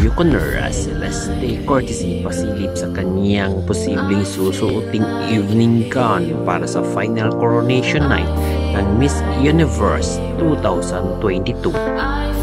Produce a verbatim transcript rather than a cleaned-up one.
newcomer Celeste Cortesi pasilip sa kanyang posibleng susuoting evening gown para sa final coronation night ng Miss Universe twenty twenty-two.